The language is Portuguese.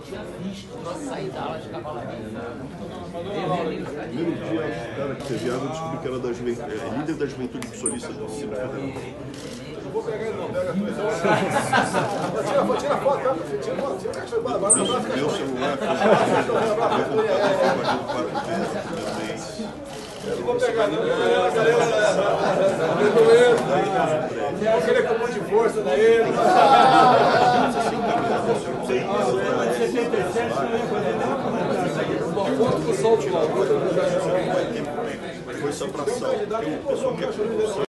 tinha visto nós sair da aula de cavalaria. Primeiro dia, cara, que teve água, eu descobri que era da líder da juventude solista do Distrito Federal. Eu vou pegar ele, não, pega a tua. Tira a foto, tá? Tira a foto, tira a foto. Meu celular, eu vou pegar, não. Eu queria com um monte de força daí. Uma foto com o sol de lá. foi só pra sal. Tem um pessoal que é